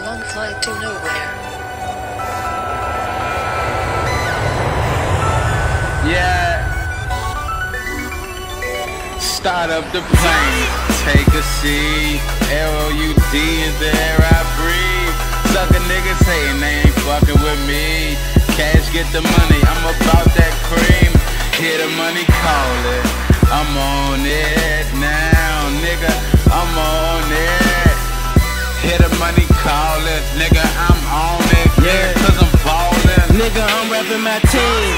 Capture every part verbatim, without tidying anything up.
long flight to nowhere. Yeah. Start up the plane, take a seat. L O U D is the air I breathe. Sucker niggas hatin', they ain't fucking with me. Cash get the money, I'm about that cream. Hear the money callin', I'm on it now, nigga, I'm on it. Hear the money callin', nigga, I'm on it, yeah, cause I'm ballin'. Nigga, I'm rapping my team.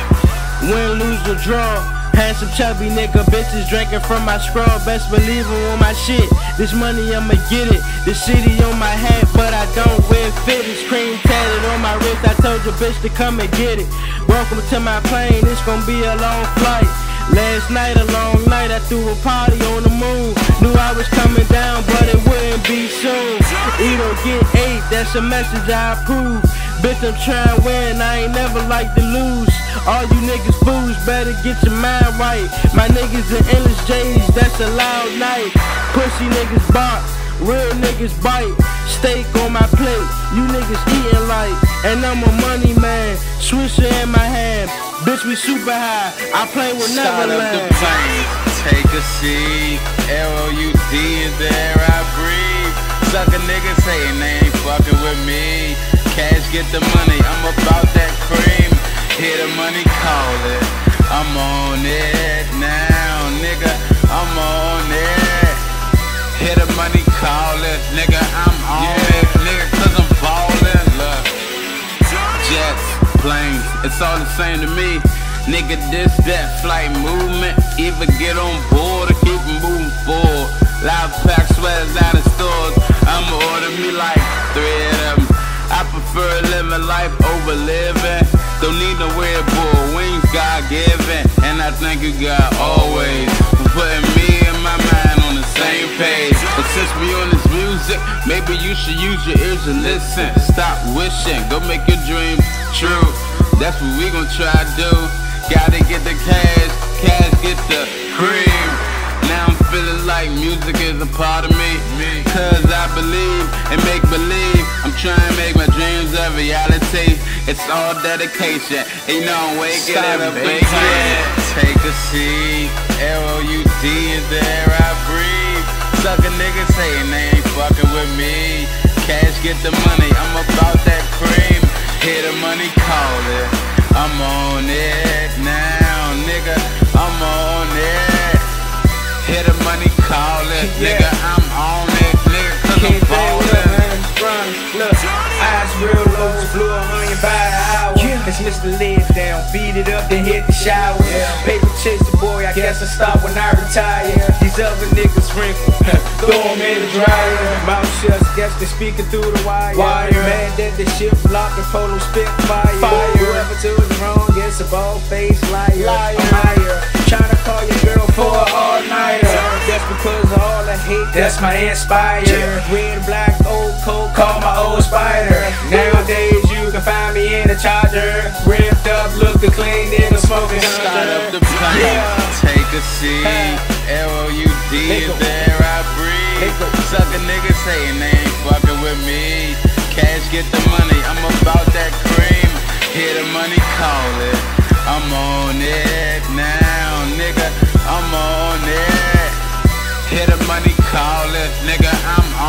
Win, lose, or draw. Handsome, chubby nigga, bitches drinking from my scroll. Best believe it on my shit. This money, I'ma get it. The city on my hat, but I don't wear fitteds. Cream tatted on my wrist. I told your bitch to come and get it. Welcome to my plane, it's gonna be a long flight. Last night, a long night, I threw a party on the moon. Knew I was coming down, but it wouldn't be soon. Eat or get eight, that's a message I approve. Bitch, I'm trying to win, I ain't never like to lose. All you niggas fools, better get your mind right. My niggas in endless J's, that's a loud night. Pussy niggas bark, real niggas bite. Steak on my plate, you niggas eating light. And I'm a money man, swisher in my hand. Bitch, we super high, I play with Start Neverland. up the plane, take a seat. L O U D is the air I breathe. Sucker niggas hatin', they ain't fucking with me. Cash get the money, I'm about that cream. Hear the money callin', I'm on it now, nigga, I'm on it. Hear the money callin', nigga, I'm on yeah. it, nigga, cause I'm ballin'. Look, jets, planes, it's all the same to me. Nigga, this, that, flight movement. Either get on board or keep moving forward. Live pack sweaters out of stores, I'ma order me like three of them. I prefer living life over living. Don't need no Red Bull, wings God given. And I thank you God always for putting me and my mind on the same page. But since we on this music, maybe you should use your ears and listen. Stop wishing, go make your dreams true. That's what we gon' try to do. Gotta get the cash, cash get the cream. Now I'm feeling like music is a part of me. Cause I believe and make believe. I'm trying to make my dreams a reality. It's all dedication, you know I'm waking up, baby. Take a seat, L O U D is the air I breathe. Sucker niggas hatin', they ain't fucking with me. Cash get the money, I'm about that cream. Hear the money callin', I'm on it now, nigga, I'm on it. Hear the money callin', yeah. nigga, I'm on it, nigga, cause I'm ballin'. Look, eyes real low, blew a hundred by the hour. Yeah. Let's miss the lid down, beat it up, then hit the shower. Yeah. Paper chase the boy, I guess I stop when I retire. These other niggas wrinkle, throw them in the dryer. Mouth shut, guess they speaking through the wire. wire. Mad that the ship flopped and polo spit fire. fire. Whoever told you wrong, it's a bald-faced liar. liar. I'm higher, tryna call your girl for a all-nighter. That's because of all the hate, that's my inspire. Red, black, old coat, call my old spider. Nowadays you can find me in a Charger, ripped up, looking clean, nigga smoking. Start up the plane, yeah. Take a seat. L O U D is the air I breathe. Sucker niggas hatin', they ain't fucking with me. Cash get the money, I'm about that cream. Hear the money callin', I'm on it now, nigga, I'm on it. Hear the money callin', nigga, I'm on it.